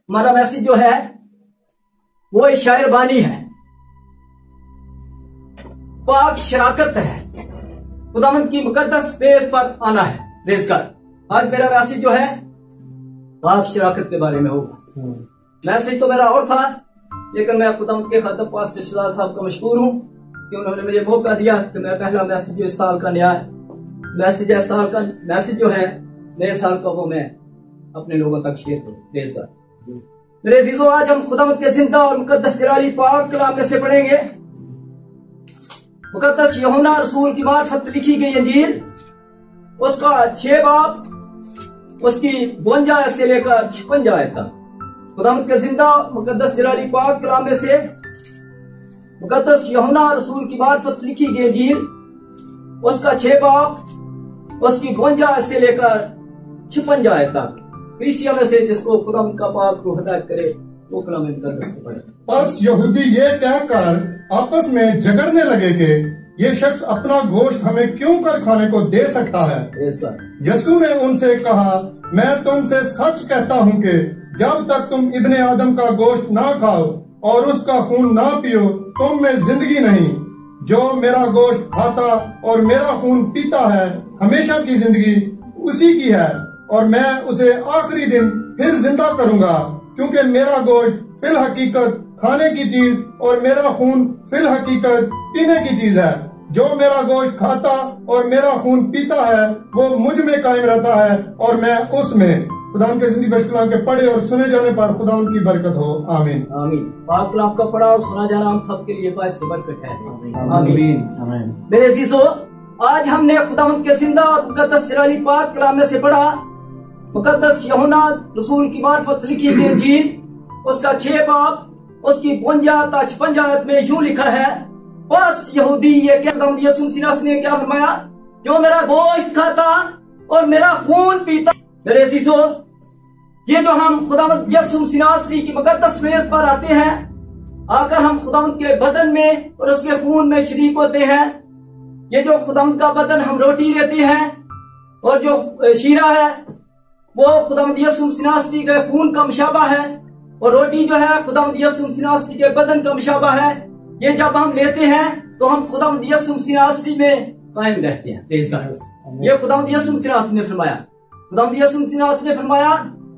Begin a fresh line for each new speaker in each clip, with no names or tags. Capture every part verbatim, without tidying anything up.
ہمارا میسج جو ہے وہ شاعر بانی ہے، پاک شراکت ہے، خداوند کی مقدس بیس پر آنا ہے ریز کر۔ آج میرا میسج جو ہے پاک شراکت کے بارے میں ہوگا۔ میسج تو میرا اور تھا، لیکن میں خداوند کے خاطر پاسٹر شہزاد صاحب کا مشکور ہوں کہ انہوں نے مجھے موقع دیا کہ میں پہلا میسج جو اس سال کا نیا میسج ہے، سال کا میسج جو ہے نئے سال کا، وہ میں اپنے لوگوں تک شیئر کروں ریز کر۔ میرے عزیزو، آج ہم خداوند کے زندہ اور مقدس جلالی پاک کلام میں سے پڑھیں گے مقدس یوحنا رسول کی معرفت لکھی گئی انجیل، اس کا چھ باب، اس کی بونجا سے لے کر چھپنجا آیت تک۔ خداوند کے زندہ مقدس جلالی پاک کلام میں سے مقدس یوحنا رسول کی معرفت لکھی گئی انجیل، اس کا چھ باب، اس کی بونجا سے لے کر چھپنجا آیت تک۔ کسی میں سے جس کو خداوند کا پاک کو ہدایت کرے وہ کلام مقدس کو پڑھے۔
پس یہودی یہ کہہ کر آپس میں جھگڑنے لگے کہ یہ شخص اپنا گوشت ہمیں کیوں کر کھانے کو دے سکتا ہے؟ یسوع نے ان سے کہا، میں تم سے سچ کہتا ہوں کہ جب تک تم ابن آدم کا گوشت نہ کھاؤ اور اس کا خون نہ پیو تم میں زندگی نہیں۔ جو میرا گوشت کھاتا اور میرا خون پیتا ہے ہمیشہ کی زندگی اسی کی ہے، اور میں اسے آخری دن پھر زندہ کروں گا، کیونکہ میرا گوشت فی الحقیقت کھانے کی چیز اور میرا خون فی الحقیقت پینے کی چیز ہے۔ جو میرا گوشت کھاتا اور میرا خون پیتا ہے وہ مجھ میں قائم رہتا ہے اور میں اس میں۔ خداوند کے زندگی بخش کلام کے پڑھے اور سنے جانے پر خداوند کی برکت ہو، آمین
آمین۔ پاک کلام کا پڑھا اور سنا جانا ہم سب کے لیے باعث برکت ہے، آمین آمین۔ میرے عزیزو، آج ہم نے خداوند کے زندہ اور مقدس جلالی پاک کلام میں سے پڑھا مقدس یوحنا رسول کی معرفت لکھی گئی انجیل، اس کا چھ باب، اس کی بونجا تا چھپنجا آیت میں یوں لکھا ہے، بس یہودی یہ کہ خداوند یسوع مسیح نے کیا فرمایا، جو میرا گوشت کھاتا اور میرا خون پیتا۔ میرے عزیزو، یہ جو ہم خداوند یسوع مسیح کی مقدس میز پر آتے ہیں، آ کر ہم خداوند کے بدن میں اور اس کے خون میں شریک ہوتے ہیں۔ یہ جو خداوند کا بدن ہم روٹی لیتے ہیں، اور جو شیرہ ہے وہ خداوند یسوع مسیح کے خون کا مشابہ ہے، اور روٹی جو ہے خداوند یسوع مسیح کے بدن کا مشابہ ہے۔ یہ جب ہم لیتے ہیں تو ہم خداوند یسوع مسیح میں قائم رہتے ہیں۔ یہ خداوند یسوع مسیح نے فرمایا، خداوند یسوع مسیح نے فرمایا،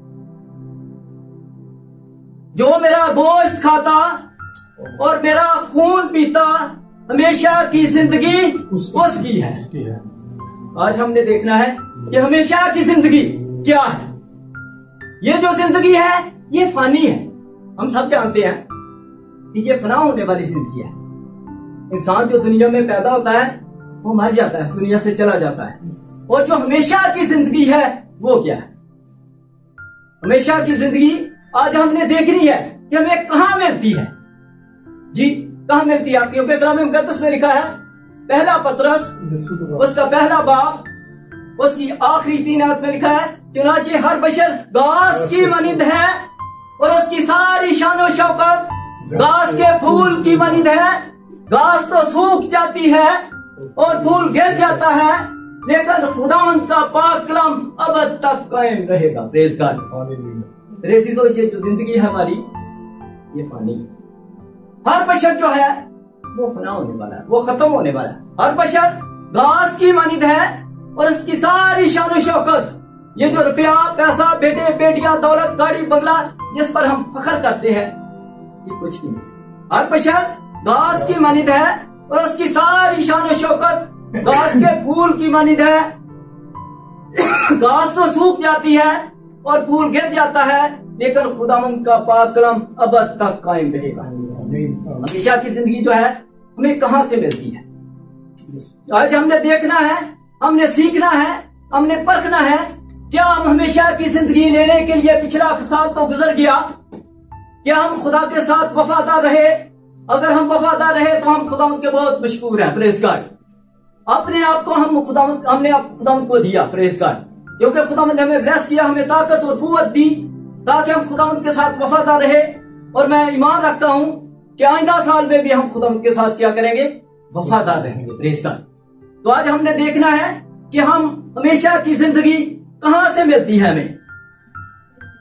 جو میرا گوشت کھاتا اور میرا خون پیتا ہمیشہ کی زندگی اس کی ہے۔ آج ہم نے دیکھنا ہے کہ ہمیشہ کی زندگی کیا ہے۔ یہ جو زندگی ہے یہ فانی ہے، ہم سب جانتے ہیں کہ یہ فنا ہونے والی زندگی ہے۔ انسان جو دنیا میں پیدا ہوتا ہے وہ مر جاتا ہے، اس دنیا سے چلا جاتا ہے، اور جو ہمیشہ کی زندگی ہے وہ کیا ہے؟ ہمیشہ کی زندگی آج ہم نے دیکھنی ہے کہ ہمیں کہاں ملتی ہے۔ جی کہاں ملتی ہے؟ آپ کیونکہ کلام مقدس میں لکھا ہے، پہلا پطرس اس کا پہلا باب، اس کی آخری تین آیت میں لکھا ہے، چنانچہ ہر بشر گھاس کی مانند ہے اور اس کی ساری شان و شوکت گھاس کے پھول کی مانند ہے۔ گھاس تو سوکھ جاتی ہے اور پھول گر جاتا ہے، لیکن خداوند کا پاک کلام ابد تک قائم رہے گا۔ پریز گاڈ۔ میرے عزیزو، یہ جو زندگی ہے ہماری یہ فانی ہے۔ ہر بشر جو ہے وہ فنا ہونے والا ہے، وہ ختم ہونے والا ہے۔ ہر بشر گھاس کی مانند ہے اور اس کی ساری شان و شوکت، یہ جو روپیہ پیسہ بیٹے بیٹیاں دولت گاڑی بنگلہ جس پر ہم فخر کرتے ہیں، یہ کچھ بھی نہیں۔ ہر بشر گھاس کی مانند ہے اور اس کی ساری شان و شوکت گھاس کے پھول کی مانند ہے۔ گھاس تو سوکھ جاتی ہے اور پھول گر جاتا ہے، لیکن خداوند کا پاک کلام ابد تک قائم رہے گا۔ ہمیشہ کی زندگی جو ہے ہمیں کہاں سے ملتی ہے؟ آج ہم نے دیکھنا ہے، ہم نے سیکھنا ہے، ہم نے پرکھنا ہے، کیا ہم ہمیشہ کی زندگی لینے کے لیے پچھلا سال تو گزر گیا، کیا ہم خدا کے ساتھ وفادار رہے؟ اگر ہم وفادار رہے تو ہم خداوند کے بہت مشکور ہیں۔ Praise God. اپنے آپ کو ہم خداوند ہم نے خداوند کو دیا، پریز گاڈ، کیونکہ خداوند نے ہمیں بلیس کیا، ہمیں طاقت اور قوت دی تاکہ ہم خداوند کے ساتھ وفادار رہے۔ اور میں ایمان رکھتا ہوں کہ آئندہ سال میں بھی ہم خداوند کے ساتھ کیا کریں گے؟ وفادار رہیں گے۔ Praise God. تو آج ہم نے دیکھنا ہے کہ ہم ہمیشہ کی زندگی کہاں سے ملتی ہے ہمیں۔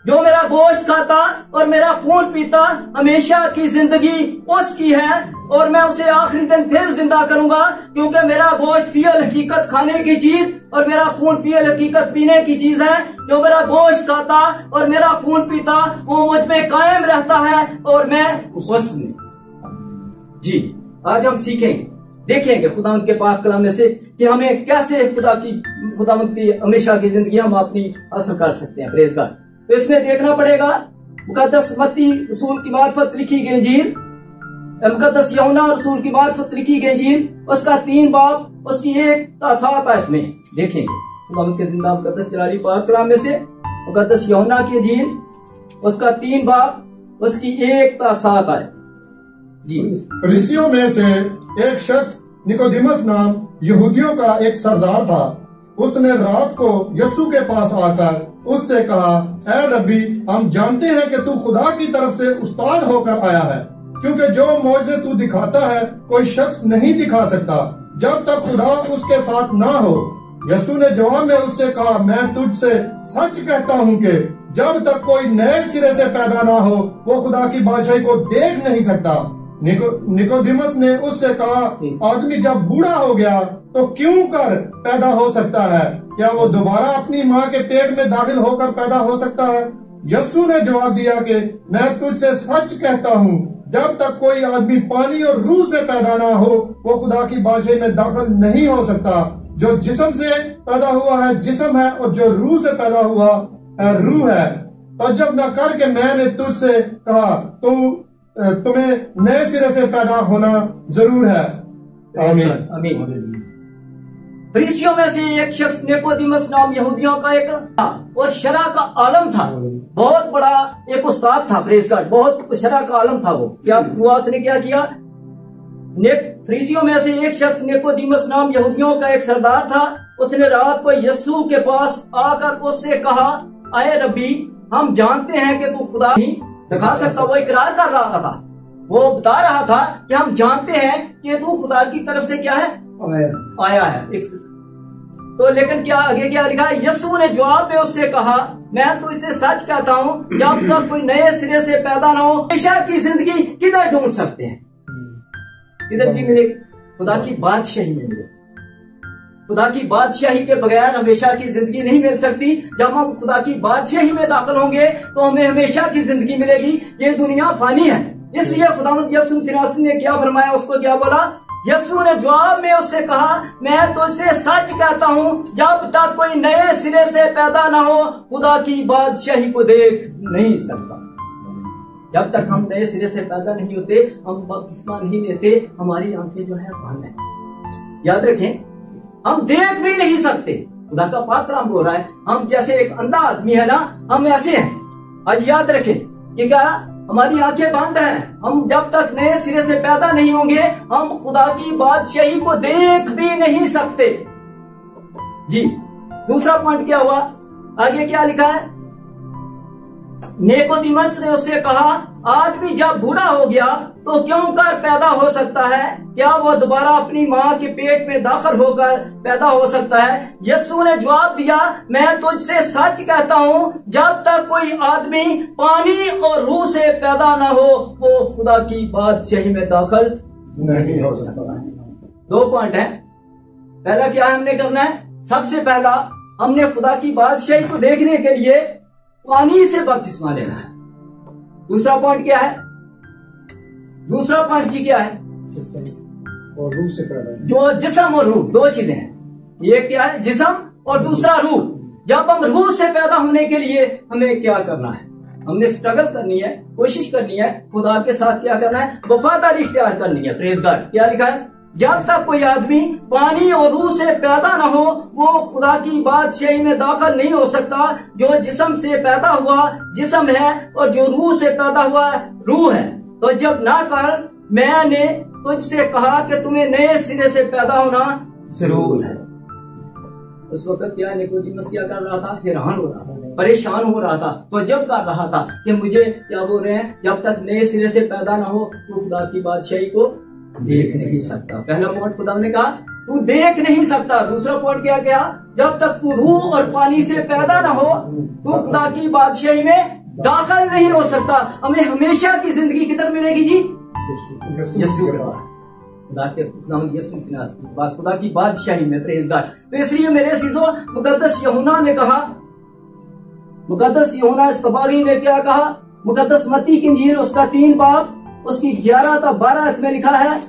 जो मेरा गोश्त खाता और मेरा खून पीता हमेशा की जिंदगी उसकी है और मैं उसे आखिरी दिन फिर जिंदा करूंगा, क्योंकि मेरा गोश्त फियल हकीकत खाने की चीज और मेरा खून फियल हकीकत पीने की चीज है। जो मेरा गोश्त खाता और मेरा खून पीता वो मुझ में कायम रहता है और मैं उसमें। जी, आज हम सीखेंगे, देखेंगे खुदावंद के पाक कलाम में से कि हमें कैसे खुदा की खुदावंद की हमेशा की जिंदगी हम अपनी हासिल कर सकते हैं। Praise God. तो इसमें देखना पड़ेगा मुकद्दस मत्ती रसूल की मार्फत लिखी गई इंजील, मुकद्दस यूहन्ना रसूल की मार्फत लिखी गई इंजील, उसका तीन बाब उसकी एक ता सात आयत में देखेंगे खुदावंद के जिंदा मुकद्दस जलाली पाक कलाम में से मुकद्दस यूहन्ना की इंजील उसका तीन बाब उसकी एक ता सात आयत। जी,
फरीसियों में से एक शख्स निकोदेमस नाम यहूदियों का एक सरदार था। उसने रात को यीशु के पास आकर उससे कहा, ऐ रब्बी, हम जानते हैं कि तू खुदा की तरफ से उस्ताद होकर आया है, क्योंकि जो मौजे तू दिखाता है कोई शख्स नहीं दिखा सकता जब तक खुदा उसके साथ ना हो। यीशु ने जवाब में उससे कहा, मैं तुझसे सच कहता हूँ कि जब तक कोई नए सिरे से पैदा ना हो वो खुदा की बादशाही को देख नहीं सकता। निको, निकोदेमस ने उससे कहा, आदमी जब बूढ़ा हो गया तो क्यों कर पैदा हो सकता है? क्या वो दोबारा अपनी माँ के पेट में दाखिल होकर पैदा हो सकता है? यीशु ने जवाब दिया कि मैं तुझसे सच कहता हूँ, जब तक कोई आदमी पानी और रूह से पैदा ना हो वो खुदा की बादशाही में दाखिल नहीं हो सकता। जो जिस्म से पैदा हुआ है जिस्म है, और जो रूह से पैदा हुआ है रूह है। तो जब न करके मैंने तुझसे कहा तुम तुम्हें नए सिरे से पैदा होना जरूर है। आमीन।
फरीसियों में से एक शख्स निकोदेमस नाम यहूदियों का एक था और शरा का आलम था, बहुत बड़ा एक उस्ताद था। Praise God. बहुत शरा का आलम था वो। क्या हुआ? उसने क्या किया? फरीसियों में से एक शख्स निकोदेमस नाम यहूदियों का एक सरदार था। उसने रात को यीशु के पास आकर उससे कहा, आए रब्बी, हम जानते हैं कि तू खुदा ही दिखा सकता। वो इकरार कर रहा था, वो बता रहा था कि हम जानते हैं कि तू खुदा की तरफ से क्या है, आया, आया है। एक, तो लेकिन क्या आगे क्या लिखा है? यीशु ने जवाब में उससे कहा, मैं तो इसे सच कहता हूँ, जब तक कोई नए सिरे से पैदा ना हो हमेशा की जिंदगी किधर ढूंढ सकते हैं? किधर जी मिले? खुदा की बादशाही में मिले। खुदा की बादशाही के बगैर हमेशा की जिंदगी नहीं मिल सकती। जब हम खुदा की बादशाही में दाखिल होंगे तो हमें हमेशा की जिंदगी मिलेगी। ये दुनिया फानी है, इसलिए खुदावंद यीशु मसीह ने क्या फरमाया? उसको क्या बोला? यीशु ने जवाब में उससे कहा, मैं तुझसे सच कहता हूँ, जब तक कोई नए सिरे से पैदा ना हो खुदा की बादशाही को देख नहीं सकता। जब तक हम नए सिरे से पैदा नहीं होते, हम बपतिस्मा नहीं लेते, हमारी आंखें जो है बंद है। याद रखें, हम देख भी नहीं सकते। खुदा का पाक कलाम बोल रहा है, हम जैसे एक अंधा आदमी है ना, हम ऐसे हैं। आज याद रखें कि क्या हमारी आंखें बंद हैं। हम जब तक नए सिरे से पैदा नहीं होंगे हम खुदा की बादशाही को देख भी नहीं सकते। जी, दूसरा पॉइंट क्या हुआ? आगे क्या लिखा है? निकोदेमस ने उससे कहा, आदमी जब बूढ़ा हो गया तो क्यों कर पैदा हो सकता है? क्या वो दोबारा अपनी माँ के पेट में दाखिल होकर पैदा हो सकता है? यीशु ने जवाब दिया, मैं तुझसे सच कहता हूँ, जब तक कोई आदमी पानी और रूह से पैदा ना हो वो खुदा की बादशाही में दाखिल नहीं हो सकता। दो पॉइंट है। पहला क्या हमने करना है? सबसे पहला हमने खुदा की बादशाही को देखने के लिए पानी से बपतिस्मा लेना है। दूसरा पॉइंट क्या है? दूसरा पॉइंट जी क्या है?
और रूह से पैदा,
जो जिस्म और रूह दो चीजें हैं। ये क्या है? जिस्म और दूसरा रूह। जब हम रूह से पैदा होने के लिए हमें क्या करना है? हमने स्ट्रगल करनी है, कोशिश करनी है, खुदा के साथ क्या करना है? वफादारी इख्तियार करनी है। Praise God. क्या लिखा है? जब तक कोई आदमी पानी और रूह से पैदा न हो वो खुदा की बादशाही में दाखिल नहीं हो सकता। जो जिस्म से पैदा हुआ जिस्म है और जो रूह से पैदा हुआ रूह है। तो जब ना कर मैंने तुझसे कहा कि तुम्हें नए सिरे से पैदा होना जरूर है। उस वक्त क्या निकोदेमस क्या कर रहा था? हैरान हो रहा था, परेशान हो रहा था। तो जब कर रहा था कि मुझे क्या बोल रहे हैं, जब तक नए सिरे से पैदा ना हो तो खुदा की बादशाही को देख नहीं सकता। पहला पॉइंट खुदा ने कहा तू देख नहीं सकता। दूसरा पॉइंट क्या कहा? जब तक तू रूह और पानी से पैदा ना हो तू खुदा की बादशाही में داخل نہیں ہو سکتا. ہمیں ہمیشہ کی زندگی کدھر ملے گی جی؟ یسوع کے پاس. خدا کے یسوع سے پاس خدا کی بادشاہی میں. Praise God. تو اس لیے میرے عزیزو مقدس یوحنا نے کہا, مقدس یوحنا استفاغی نے کیا کہا؟ مقدس متی کی انجیل اس کا تین باب اس کی گیارہ تا بارہ میں لکھا ہے,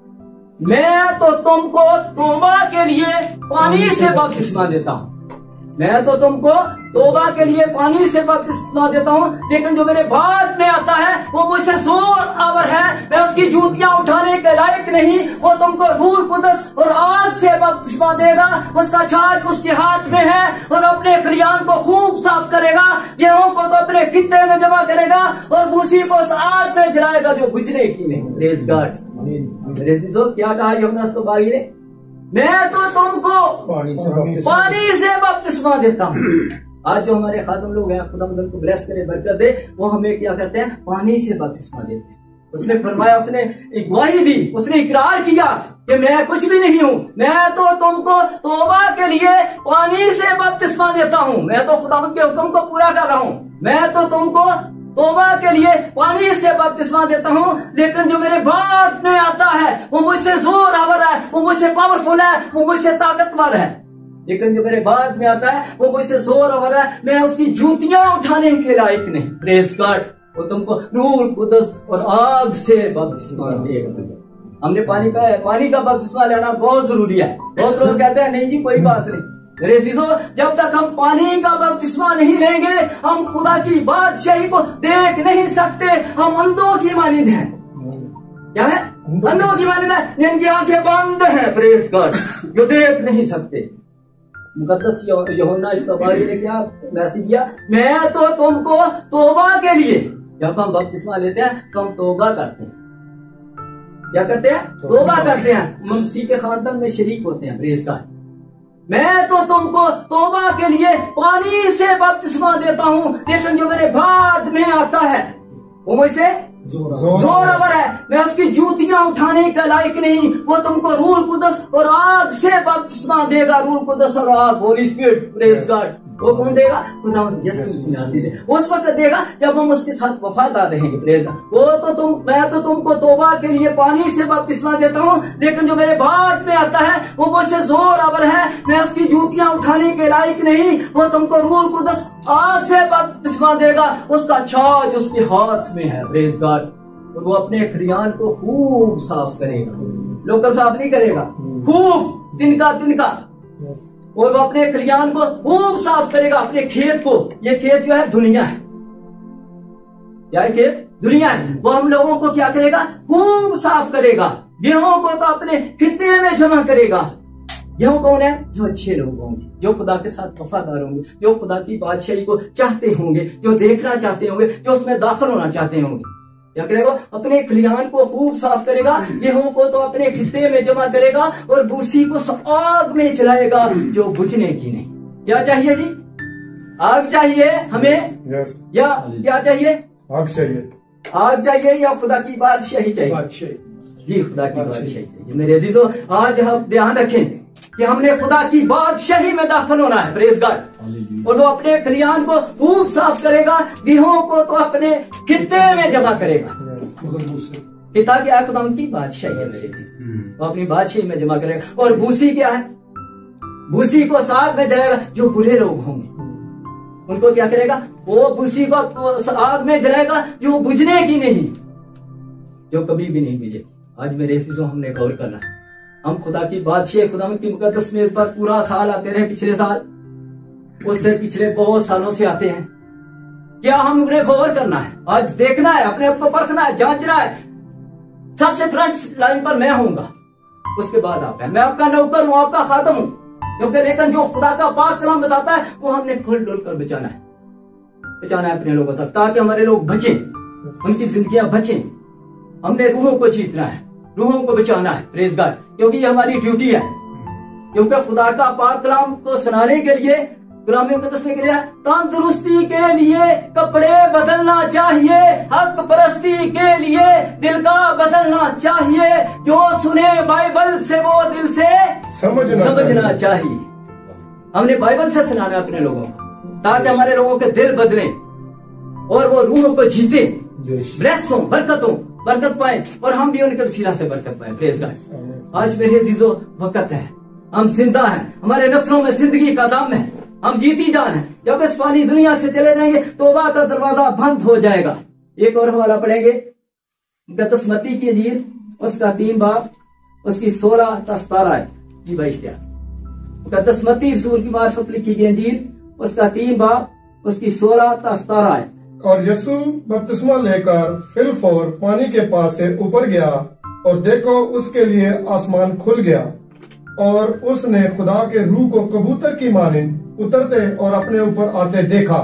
میں تو تم کو توبہ کے لیے پانی سے بپتسمہ دیتا ہوں. میں تو تم کو توبہ کے لیے پانی سے بپتسمہ دیتا ہوں, لیکن جو میرے بعد میں آتا ہے وہ مجھ سے زور آور ہے, میں اس کی جوتیاں اٹھانے کے لائق نہیں. وہ تم کو روح القدس اور آگ سے بپتسمہ دے گا, اس کا چھاچ اس کے ہاتھ میں ہے, اور اپنے کھلیان کو خوب صاف کرے گا, گیہوں کو تو اپنے کتے میں جمع کرے گا, اور بھوسی کو اس آگ میں جلائے گا جو بجھنے کی نہیں. Praise God. میرے عزیزو کیا کہا یوحنا استفاغی نے؟ میں تو تم کو پانی سے بپتسمہ دیتا ہوں. آج جو ہمارے خادم لوگ ہیں, خدا مدد کو بلیس کرے, برکت دے, وہ ہمیں کیا کرتے ہیں؟ پانی سے بپتسمہ دیتے ہیں. اس نے فرمایا, اس نے ایک گواہی دی, اس نے اقرار کیا کہ میں کچھ بھی نہیں ہوں, میں تو تم کو توبہ کے لیے پانی سے بپتسمہ دیتا ہوں. میں تو خدا مدد کے حکم کو پورا کر رہا ہوں. میں تو تم کو توبہ کے لیے پانی سے بپتسمہ دیتا ہوں, لیکن جو میرے بعد میں آتا ہے وہ مجھ سے زور آور ہے, وہ مجھ سے پاورفل ہے, وہ مجھ سے طاقتور ہے. لیکن جو میرے بعد میں آتا ہے وہ مجھ سے زور آور ہے, میں اس کی جوتیاں اٹھانے کے لائق نہیں. Praise God. وہ تم کو روح القدس اور آگ سے بپتسمہ دے گا. ہم نے پانی کا پانی کا بپتسمہ لینا بہت ضروری ہے. بہت لوگ کہتے ہیں نہیں جی کوئی بات نہیں. میرے عزیزو جب تک ہم پانی کا بپتسمہ نہیں لیں گے ہم خدا کی بادشاہی کو دیکھ نہیں سکتے. ہم اندھوں کی مانند ہیں. کیا ہے؟ اندھوں کی مانند ہیں جن کی آنکھیں بند ہیں. Praise God. جو دیکھ نہیں سکتے. مقدس یوحنا استفاغی نے کیا میسج دیا؟ میں تو تم کو توبہ کے لیے, جب ہم بپتسمہ لیتے ہیں تو ہم توبہ کرتے ہیں. کیا کرتے ہیں؟ توبہ کرتے ہیں. مسیح کے خاندان میں شریک ہوتے ہیں. Praise God. میں تو تم کو توبہ کے لیے پانی سے بپتسمہ دیتا ہوں, لیکن جو میرے بعد میں آتا ہے وہ مجھ سے زور آور ہے, میں اس کی جوتیاں اٹھانے کے لائق نہیں. وہ تم کو روح القدس اور آگ سے بپتسمہ دے گا. روح القدس اور آگ, ہولی اسپرٹ. پریز گاڈ. وہ کون دے گا؟ خداوند یسوع دے گا. اس وقت دے گا جب ہم اس کے ساتھ وفادار رہیں گے. Praise God. وہ تو تم میں تو تم کو توبہ کے لیے پانی سے بپتسمہ دیتا ہوں, لیکن جو میرے بعد میں آتا ہے وہ مجھ سے زور آور ہے, میں اس کی جوتیاں اٹھانے کے لائق نہیں. وہ تم کو روح القدس آگ سے بپتسمہ دے گا, اس کا چھاچ اس کے ہاتھ میں ہے. Praise God. وہ اپنے کھلیان کو خوب صاف کرے گا. لوکل صاف نہیں کرے گا, خوب دن کا دن کا. اور وہ اپنے کھلیان کو خوب صاف کرے گا, اپنے کھیت کو. یہ کھیت جو ہے دنیا ہے. کیا ہے کھیت؟ دنیا ہے. وہ ہم لوگوں کو کیا کرے گا؟ خوب صاف کرے گا. گیہوں کو تو اپنے خطے میں جمع کرے گا. گیہوں کون ہے؟ جو اچھے لوگ ہوں گے, جو خدا کے ساتھ وفادار ہوں گے, جو خدا کی بادشاہی کو چاہتے ہوں گے, جو دیکھنا چاہتے ہوں گے, جو اس میں داخل ہونا چاہتے ہوں گے. کیا کرے گا؟ اپنے کھلیان کو خوب صاف کرے گا. گیہوں کو تو اپنے خطے میں جمع کرے گا, اور بھوسی کو آگ میں جلائے گا جو بجھنے کی نہیں. کیا چاہیے جی؟ آگ چاہیے ہمیں, یا کیا چاہیے؟
آگ چاہیے.
آگ چاہیے یا خدا کی بادشاہی چاہیے؟ جی خدا کی بادشاہی چاہیے. میرے عزیزو آج ہم دھیان رکھیں کہ ہم نے خدا کی بادشاہی میں داخل ہونا ہے. Praise God. اور وہ اپنے کھلیان کو خوب صاف کرے گا, گیہوں کو تو اپنے خطے میں جمع کرے گا. خطہ کیا ہے؟ خدا کی بادشاہی ہے. میرے جی وہ اپنی بادشاہی میں جمع کرے گا. اور بھوسی کیا ہے؟ بھوسی کو آگ میں جلائے گا. جو برے لوگ ہوں گے ان کو کیا کرے گا؟ وہ بھوسی کو آگ میں جلائے گا جو بجھنے کی نہیں, جو کبھی بھی نہیں بجھے. آج میرے عزیزوں ہم نے غور کرنا ہے. ہم خدا کی بادشاہ خداوند کی مقدس میز پر پورا سال آتے رہے, پچھلے سال, اس سے پچھلے بہت سالوں سے آتے ہیں. کیا ہم نے غور کرنا ہے؟ آج دیکھنا ہے, اپنے آپ کو پرکھنا ہے, جانچنا ہے. سب سے فرنٹ لائن پر میں ہوں گا, اس کے بعد آپ ہیں. میں آپ کا نوکر ہوں, آپ کا خادم ہوں, کیونکہ لیکن جو خدا کا پاک کلام بتاتا ہے وہ ہم نے کھل ڈول کر بچانا ہے, بچانا ہے اپنے لوگوں تک, تاکہ ہمارے لوگ بچیں, ان کی زندگیاں بچیں. ہم نے روحوں کو جیتنا ہے, روحوں کو بچانا ہے. Praise God. کیونکہ یہ ہماری ڈیوٹی ہے, کیونکہ خدا کا پاک کلام کو سنانے کے لیے, کلام مقدس میں کے لیے تندرستی کے لیے کپڑے بدلنا چاہیے, حق پرستی کے لیے دل کا بدلنا چاہیے. جو سنے بائبل سے وہ دل سے سمجھنا, سمجھنا چاہیے. ہم نے بائبل سے سنانا اپنے لوگوں کو, تاکہ ہمارے لوگوں کے دل بدلیں. और वो रूहों को जीते, ब्लेस हो, बरकतों बरकत पाए और हम भी उनके वसीला से बरकत पाए। Praise God. आज मेरे अजीजों वक्त है, हम जिंदा हैं, हमारे नथनों में जिंदगी का दम है, हम जीती जान है। जब इस पानी दुनिया से चले जाएंगे तौबा का दरवाजा बंद हो जाएगा। एक और हवाला पढ़ेंगे, मुकद्दस की अंजील उसका तीन बाब उसकी सोलह ता सतारह है जी भाई इश्तियार। मुकद्दस मत्ती रसूल की मार्फत लिखी गई अंजील उसका तीन बाब उसकी सोलह ता सतारह है।
और यीशु बपतिस्मा लेकर फिलफोर पानी के पास से ऊपर गया और देखो उसके लिए आसमान खुल गया और उसने खुदा के रूह को कबूतर की मानिंद उतरते और अपने ऊपर आते देखा।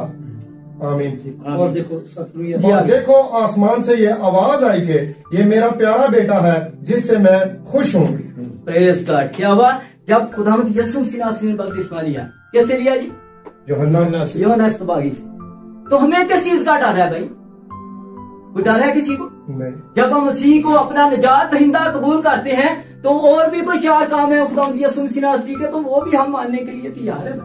आमीन।
और देखो
और देखो आसमान से ये आवाज आई कि ये मेरा प्यारा बेटा है जिससे मैं खुश हूँ।
Praise God. क्या हुआ जब खुदावंद यीशु मसीह ने बपतिस्मा लिया? कैसे लिया जी?
यूहन्ना से।
यूहन्ना इस्तबागी से। तो हमें किस चीज का डर है भाई? कोई डर है किसी को?
नहीं। जब
हम मसीह को अपना निजात दहिंदा कबूल करते हैं तो और भी कोई चार काम है खुदावंद यीशु मसीह के, तो वो भी हम मानने के लिए तैयार है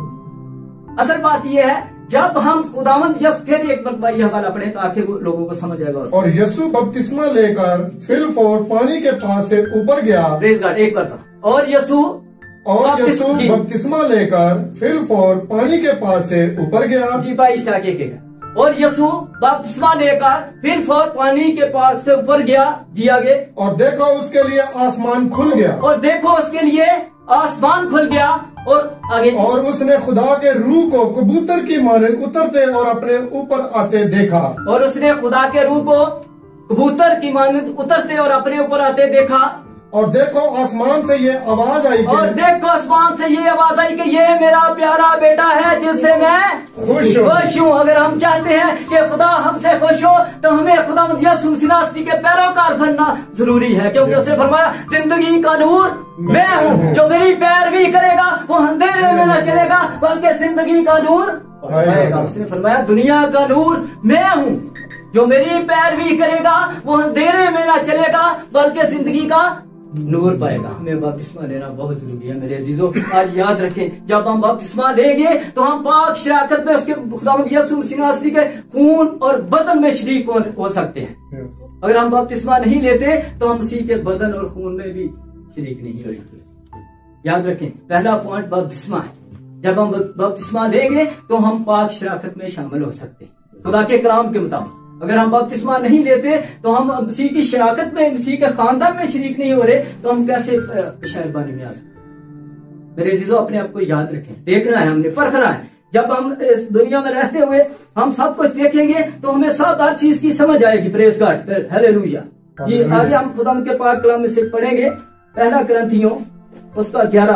भाई। असल बात यह है जब हम खुदावंद यीशु, फिर एक बार ये हवाला पढ़े ताकि लोगों को समझ आएगा।
और यीशु बपतिस्मा लेकर फिलफोर पानी के पास से ऊपर गया।
Praise God. एक बार था और यीशु
और यीशु बपतिस्मा लेकर फिलफोर पानी के पास से ऊपर गया।
जी भाई इस टाके के और यीशु बपतिस्मा लेकर फिलफोर पानी के पास से ऊपर गया। जी आगे।
और देखो उसके लिए आसमान खुल गया।
और देखो उसके लिए आसमान खुल गया और आगे।
और उसने खुदा के रूह को कबूतर की मानिंद उतरते और अपने ऊपर आते देखा।
और उसने खुदा के रूह को कबूतर की मानिंद उतरते और अपने ऊपर आते देखा।
और देखो आसमान से ये आवाज आई
और देखो आसमान से ये आवाज आई कि ये मेरा प्यारा बेटा है जिससे मैं
खुश हूँ।
खुश हूँ। अगर हम चाहते हैं कि खुदा हमसे खुश हो तो हमें खुदावंद यीशु मसीह के पैरोकार बनना जरूरी है, क्योंकि उसने फरमाया जिंदगी का नूर मैं हूँ, जो मेरी पैरवी करेगा वो अंधेरे में न चलेगा बल्कि जिंदगी का नूर पाएगा। उसने फरमाया दुनिया का नूर मैं हूँ, जो मेरी पैरवी करेगा वो अंधेरे में न चलेगा बल्कि जिंदगी का नूर पाएगा। हमें बपतिस्मा लेना बहुत जरूरी है मेरे अजीजों। आज याद रखें जब हम बपतिस्मा लेंगे तो हम पाक शराकत में उसके खुदावंद यीशु मसीह के खून और बदन में शरीक हो सकते हैं। अगर हम बपतिस्मा नहीं लेते तो हम मसीह के बदन और खून में भी शरीक नहीं हो सकते। याद रखें पहला पॉइंट बपतिस्मा है। जब हम बपतिस्मा लेंगे तो हम पाक शराकत में शामिल हो सकते हैं खुदा के कलाम के मुताबिक। अगर हम बपतिस्मा नहीं लेते तो हम मसीह की शराकत में, मसीह के खानदान में शरीक नहीं हो रहे, तो हम कैसे शहरबानी में आ सकते? मेरे अजीजों अपने आप को याद रखें, देखना है हमने, परखना है। जब हम इस दुनिया में रहते हुए हम सब कुछ देखेंगे तो हमें सब हर चीज की समझ आएगी। Praise God. हालेलुया जी। आगे हम खुदा के पाक कलाम में से पढ़ेंगे पहला ग्रंथियों उसका ग्यारह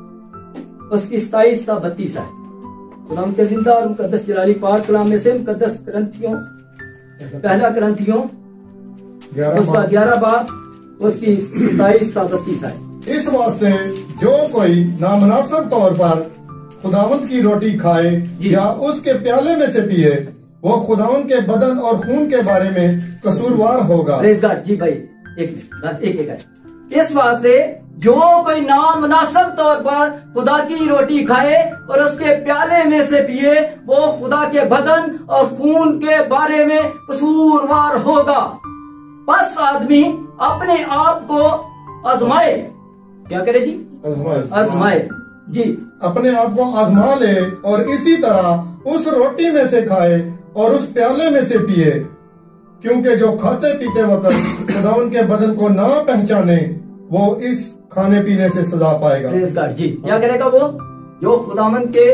बाब उसकी सताईस ता बत्तीस है। खुदा के जिंदा और मुकद्दस जलाली पाक कलाम में से मुकद्दस ग्रंथियों पहला ग्रंथियों उसका ग्यारह बाब उसकी सताईस ता बत्तीस है।
इस वास्ते जो कोई नामनासिब तौर पर खुदावंद की रोटी खाए या उसके प्याले में से पिए वो खुदावंद के बदन और खून के बारे में कसूरवार होगा।
Praise God. जी भाई एक मिनट एक एक है। इस वास्ते जो कोई नामनासिब तौर पर खुदा की रोटी खाए और उसके प्याले में से पिए वो खुदा के बदन और खून के बारे में कसूरवार होगा। बस आदमी अपने आप को आजमाए। क्या करे जी?
आजमाए
आजमाए जी।
अपने आप को आजमा ले और इसी तरह उस रोटी में से खाए और उस प्याले में से पिए, क्योंकि जो खाते पीते वक्त खुदावंद के बदन को ना पहचाने वो इस खाने पीने से सजा पाएगा।
प्रेज गॉड जी। क्या करेगा वो? जो खुदावंद के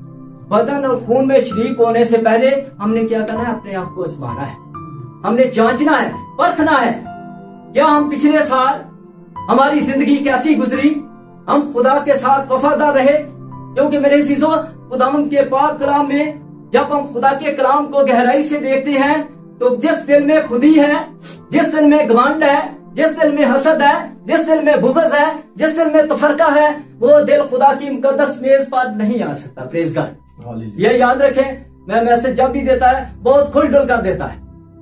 बदन और खून में शरीक होने से पहले हमने क्या करना है? अपने आप को आजमाना है, हमने जांचना है, परखना है क्या हम पिछले साल हमारी जिंदगी कैसी गुजरी, हम खुदा के साथ वफादार रहे। क्योंकि मेरे अजीजों खुदावंद के पाक कलाम में जब हम खुदा के कलाम को गहराई से देखते हैं तो जिस दिल में खुदी है, जिस दिल में घमंड है, जिस दिल में हसद है, जिस दिल में बुग़्ज़ है, जिस दिल में तफरका है, वो दिल खुदा की मुकद्दस मेज पर नहीं आ सकता। Praise God. ये याद रखें, मैं मैसेज जब भी देता है बहुत खुल डुल कर देता है।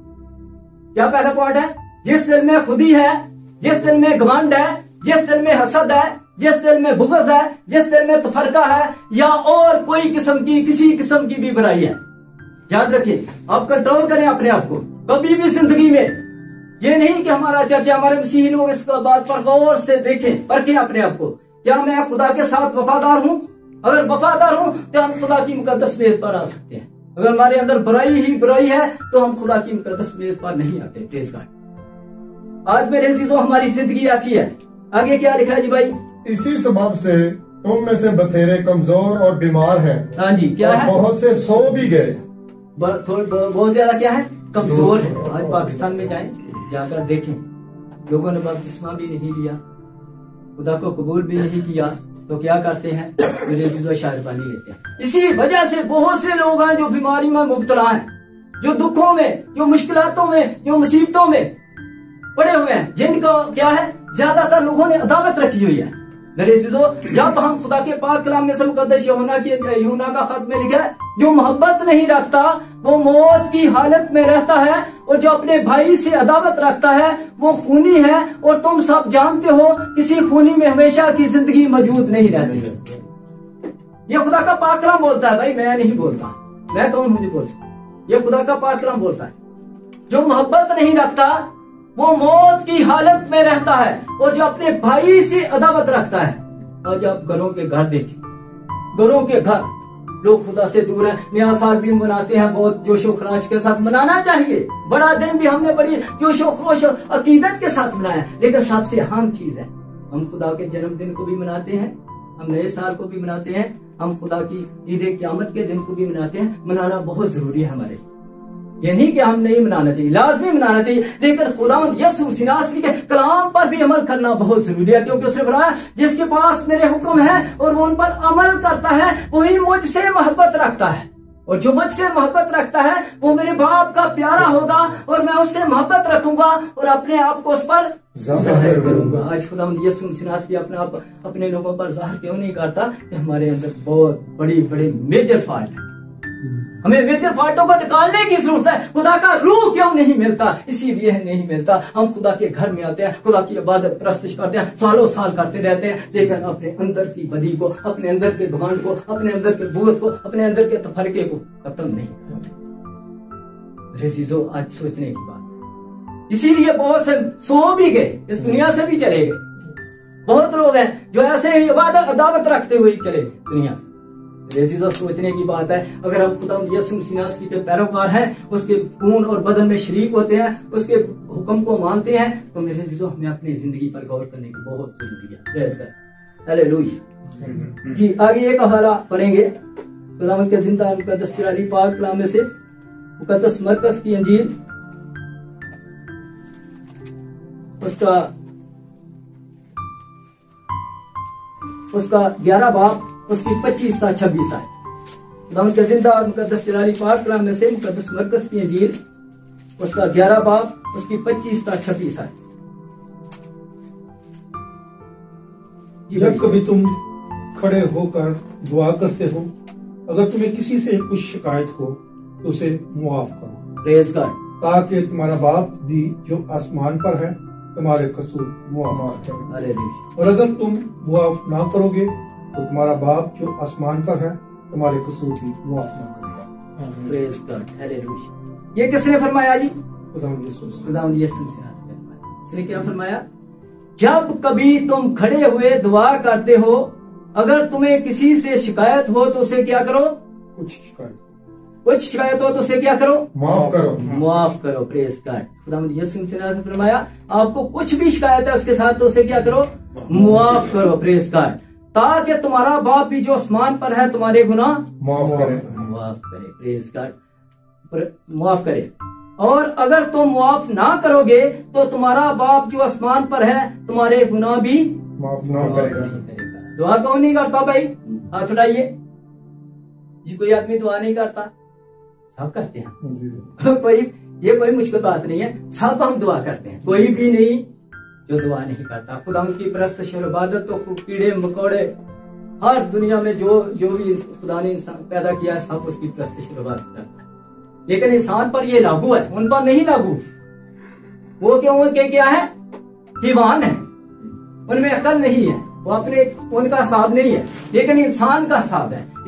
क्या पहला पॉइंट है? जिस दिल में खुदी है, जिस दिल में घमंड है, जिस दिल में हसद है, जिस दिल में बुग़्ज़ है, जिस दिल में तफरका है या और कोई किस्म की किसी किस्म की भी बुराई है, याद रखिए, आप कंट्रोल करें अपने आप को कभी भी जिंदगी में। ये नहीं कि हमारा चर्चा, हमारे मसीही लोग इस बात पर गौर से देखें, परखें अपने आप को, क्या मैं खुदा के साथ वफादार हूँ? अगर वफादार हूँ तो हम खुदा की मुकद्दस मेज पर आ सकते हैं। अगर हमारे अंदर बुराई ही बुराई है तो हम खुदा की मुकद्दस मेज पर नहीं आते। Praise God. आज मेरे अजीजों, हमारी जिंदगी ऐसी है। आगे क्या लिखा है जी भाई?
इसी सबब से तुम में से बथेरे कमजोर और बीमार हैं।
हाँ जी, क्या है?
बहुत से सो भी गए।
बहुत ज्यादा क्या है? कमजोर है। आज पाकिस्तान में जाएं, जाकर देखें, लोगों ने बपतिस्मा भी नहीं लिया, खुदा को कबूल भी नहीं किया, तो क्या करते हैं? मेरे अजीजों, शायर पानी लेते हैं। इसी वजह से बहुत से लोग हैं जो बीमारी में मुब्तला हैं, जो दुखों में, जो मुश्किलातों में, जो मुसीबतों में पड़े हुए हैं, जिनका क्या है, ज्यादातर लोगों ने अदावत रखी हुई है। मेरे अजीजों, जब हम खुदा के पाक कलाम में से मुकद्दस यूहन्ना के यूहन्ना का खत में लिखा है, जो मोहब्बत नहीं रखता वो मौत की हालत में रहता है, और जो अपने भाई से अदावत रखता है वो खूनी है, और तुम सब जानते हो किसी खूनी में हमेशा की जिंदगी मौजूद नहीं रहती। ये खुदा का पाक कलाम बोलता है भाई, मैं नहीं बोलता। मैं कौन हूं बोल सकता? ये खुदा का पाक कलाम बोलता है। जो मोहब्बत नहीं रखता वो मौत की हालत में रहता है, और जो अपने भाई से अदावत रखता है। आज आप घरों के घर देखें, घरों के घर लोग खुदा से दूर हैं। नया साल भी मनाते हैं, बहुत जोशो खरोश के साथ मनाना चाहिए। बड़ा दिन भी हमने बड़ी जोशो खरोश अकीदत के साथ मनाया, लेकिन सबसे अहम चीज है, हम खुदा के जन्मदिन को भी मनाते हैं, हम नए साल को भी मनाते हैं, हम खुदा की ईद क़यामत के दिन को भी मनाते हैं। मनाना बहुत जरूरी है हमारे। ये नहीं कि हम नहीं मनाना चाहिए, लाजमी मनाना चाहिए, लेकिन खुदा यसू मसीह के कलाम पर भी अमल करना बहुत जरूरी है, क्योंकि उसने फरमाया जिसके पास मेरे हुक्म है और वो उन पर अमल करता है वही मुझसे मोहब्बत रखता है, और जो मुझसे मोहब्बत रखता है वो मेरे बाप का प्यारा होगा, और मैं उससे मोहब्बत रखूंगा और अपने आप को उस पर जाहिर करूंगा। आज खुदा यसू मसीह अपने आप अपने लोगों पर जाहिर क्यों नहीं करता? कि हमारे अंदर बहुत बड़ी बड़ी मेजर फॉल्ट है। हमें मेजर फाल्टों को निकालने की जरूरत है। खुदा का रूह क्यों नहीं मिलता? इसीलिए नहीं मिलता। हम खुदा के घर में आते हैं, खुदा की इबादत प्रस्तुत करते हैं, सालों साल करते रहते हैं, लेकिन अपने अंदर की बदी को, अपने अंदर के घमंड को, अपने अंदर के बोझ को, अपने अंदर के तफरके को खत्म नहीं करते। अजीजों, आज सोचने की बात। इसीलिए बहुत से सो भी गए, इस दुनिया से भी चले गए। बहुत लोग हैं जो ऐसे ही इबादत अदावत रखते हुए चले गए दुनिया से। रेज़िज़ो, सोचने की बात है, अगर हम खुदा यसू मसीह के पैरोकार हैं, उसके खून और बदन में शरीक होते हैं, उसके हुक्म को मानते हैं, तो मेरे अजीजों हमें अपनी जिंदगी पर गौर करने की बहुत जरूरी है। Praise God, hallelujah. जी, आगे एक हवाला पढ़ेंगे खुदावंद के जिंदा मुकद्दस कुरान पाक कलाम में से, मुकद्दस मरकस की इंजील, उसका उसका ग्यारह बाब, उसकी पच्चीस था छब्बीस आए। खुदावंद के जिंदा और मुकद्दस कुरान पाक कलाम में से मुकद्दस मरकस की इंजील, उसका ग्यारह बाब, उसकी पच्चीस था छब्बीस आए।
जब कभी तुम खड़े होकर दुआ करते हो, अगर तुम्हें किसी से कुछ शिकायत हो तो उसे मुआफ करो,
प्रेज़ गॉड,
ताकि तुम्हारा बाप भी जो आसमान पर है तुम्हारे कसूर मुआफ करे। और अगर तुम मुआफ ना करोगे तो तुम्हारा बाप जो आसमान पर है तुम्हारे कसूर भी मुआफ ना करेगा।
Praise God, hallelujah. ये किसने फरमाया जी?
खुदावंद यीशु
खुदावंद यीशु मसीह। इसने क्या फरमाया? जब कभी तुम खड़े हुए दुआ करते हो, अगर तुम्हें किसी से शिकायत हो तो उसे क्या करो?
कुछ शिकायत
कुछ शिकायत हो तो उसे क्या करो?
माफ करो,
माफ करो। Praise God. खुदावंद यीशु मसीह ने फरमाया आपको कुछ भी शिकायत है उसके साथ तो उसे क्या करो? माफ करो। प्रेज़ गॉड, ताकि तुम्हारा बाप भी जो आसमान पर है तुम्हारे गुनाह
माफ करे,
माफ करे। प्रेज़ गॉड, माफ करे। और अगर तुम माफ ना करोगे तो तुम्हारा बाप जो आसमान पर है तुम्हारे गुनाह भी
माफ ना करेगा।
दुआ कौन नहीं करता भाई? हाथ उठाइए जी। कोई आदमी दुआ नहीं करता? सब करते हैं। कोई ये कोई मुश्किल बात नहीं है, सब हम दुआ करते हैं, कोई भी नहीं जो दुआ नहीं करता। खुदा की परस्त और इबादत तो कीड़े मकोड़े हर दुनिया में जो जो भी खुदा ने इंसान पैदा किया है सब उसकी परस्त और इबादत करता है, लेकिन इंसान पर ये लागू है, उन पर नहीं लागू। वो क्यों? उनके क्या है? दीवान है, उनमें अकल नहीं है, वो अपने उनका हिसाब नहीं है, लेकिन इंसान का हिसाब है।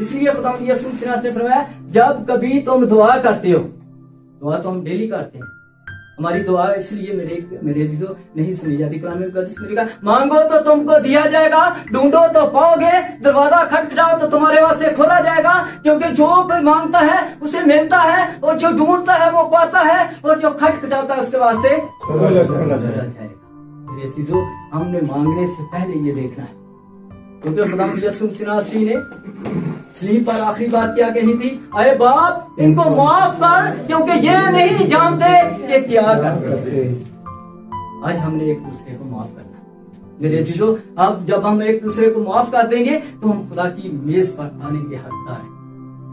اس لیے خدا یسوع مسیح نے فرمایا جب کبھی تم دعا کرتے ہو, دعا تو ہم ڈیلی کرتے ہیں, ہماری دعا اس لیے میرے میرے عزیزو نہیں سنی جاتی. قرآن مقدس میں لکھا مانگو تو تم کو دیا جائے گا, ڈھونڈو تو پاؤ گے, دروازہ کھٹکھٹاؤ تو تمہارے واسطے کھولا جائے گا, کیونکہ جو کوئی مانگتا ہے اسے ملتا ہے, اور جو ڈھونڈتا ہے وہ پاتا ہے, اور جو کھٹکھٹاتا ہے اس کے واسطے کھولا جائے گا. میرے عزیزو ہم نے مانگنے سے پہلے یہ دیکھنا ہے, کیونکہ خدا یسوع مسیح نے سلیب پر آخری بات کیا کہی تھی, اے باپ ان کو معاف کر کیونکہ یہ نہیں جانتے کہ کیا کرتے. آج ہم نے ایک دوسرے کو معاف کرنا میرے عزیزو. اب جب ہم ایک دوسرے کو معاف کر دیں گے تو ہم خدا کی میز پر آنے کے حقدار ہیں.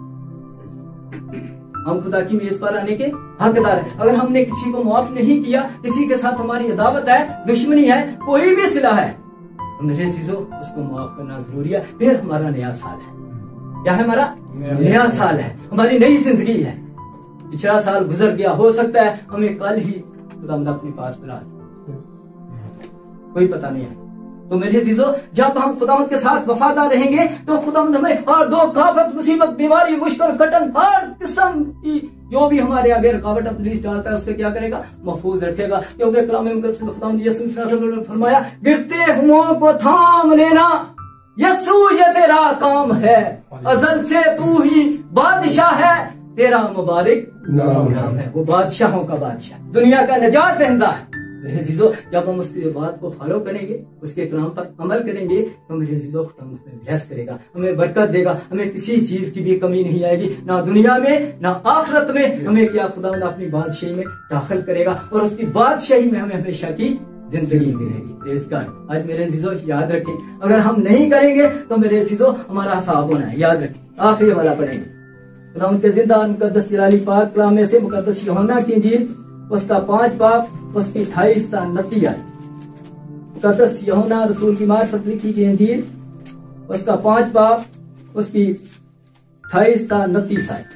ہم خدا کی میز پر آنے کے حقدار ہیں. اگر ہم نے کسی کو معاف نہیں کیا, کسی کے ساتھ ہماری عداوت ہے, دشمنی ہے, کوئی بھی صلح ہے, میرے عزیزو اس کو معاف کرنا ضروری ہے. پھر ہمارا نیا سال ہے. کیا ہے ہمارا نیا سال ہے, ہماری نئی زندگی ہے. پچھلا سال گزر گیا, ہو سکتا ہے ہمیں کل ہی خدا اپنے پاس بلا دے, کوئی پتہ نہیں ہے. تو میرے عزیزو جب ہم خداوند کے ساتھ وفادار رہیں گے تو خداوند ہمیں ہر دو آفت, مصیبت, بیماری, مشکل, کٹن, ہر قسم کی جو بھی ہمارے آگے رکاوٹ پولیس ڈالتا ہے اس سے کیا کرے گا, محفوظ رکھے گا. کیونکہ کلام مقدس میں خداوند یسوع مسیح نے فرمایا گرتے ہوں کو تھام لینا, یسوع یہ تیرا کام ہے, ازل سے تو ہی بادشاہ ہے, تیرا مبارک نام ہے. وہ بادشاہوں کا بادشاہ, دنیا کا نجات دہندہ ہے. میرے عزیزو جب ہم اس کی بات کو فالو کریں گے, اس کے کلام پر عمل کریں گے, تو میرے عزیزو خدا ہمیں بلیس کرے گا, ہمیں برکت دے گا, ہمیں کسی چیز کی بھی کمی نہیں آئے گی, نہ دنیا میں نہ آخرت میں. ہمیں کیا خدا اپنی بادشاہی میں داخل کرے گا, اور اس کی بادشاہی میں ہمیں ہمیشہ کی زندگی ملے گی. Praise God. آج میرے عزیزو یاد رکھیں, اگر ہم نہیں کریں گے تو میرے عزیزو ہمارا حساب ہونا ہے. یاد رکھیں, آخری والا پڑھیں گے. خدا ان کے زندہ مقدس جلالی پاک کلام میں سے مقدس یوحنا کی انجیل اس کا پانچ باب اس کی اٹھائیس تا انتیس آئے. مقدس یوحنا رسول کی معرفت لکھی کی انجیل اس کا پانچ باب اس کی اٹھائیس تا انتیس آئے.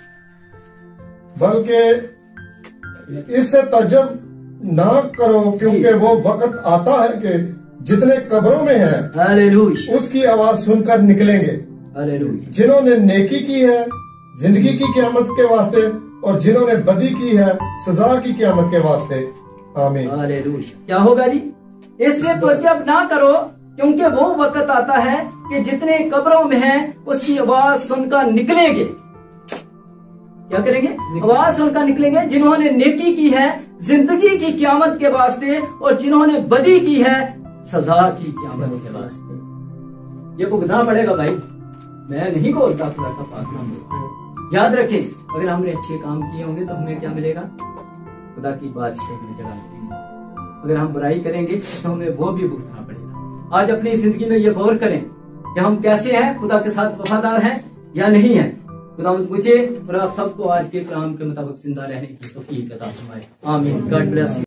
بلکہ اس سے تعجب نہ کرو, کیونکہ وہ وقت آتا ہے کہ جتنے قبروں میں ہیں
ہاللیلویہ
اس کی آواز سن کر نکلیں گے,
ہاللیلویہ,
جنہوں نے نیکی کی ہے زندگی کی قیامت کے واسطے, اور جنہوں نے بدی کی ہے سزا کی قیامت کے واسطے. آمین.
ہاللیلویہ. کیا ہوگا جی, اس سے تعجب نہ کرو کیونکہ وہ وقت آتا ہے کہ جتنے قبروں میں ہیں اس کی آواز سن کر نکلیں گے. کیا کریں گے, آواز سن کر نکلیں گے, جنہوں نے نیکی کی ہے زندگی کی قیامت کے واسطے, اور جنہوں نے بدی کی ہے سزا کی قیامت کے واسطے. یہ بھگتنا پڑے گا بھائی, میں نہیں بولتا خدا کا پاک نام. یاد رکھیں, اگر ہم نے اچھے کام کیے ہوں گے تو ہمیں کیا ملے گا, خدا کی بادشاہی میں جگہ ملے گی. اگر ہم برائی کریں گے تو ہمیں وہ بھی بھگتنا پڑے گا. آج اپنی زندگی میں یہ غور کریں کہ ہم کیسے ہیں, خدا کے ساتھ وفادار ہیں یا نہیں ہیں. خدا مجھے اور آپ سب کو آج کے کلام کے مطابق زندہ رہنے کی توفیق عطا فرمائے. آمین. God bless.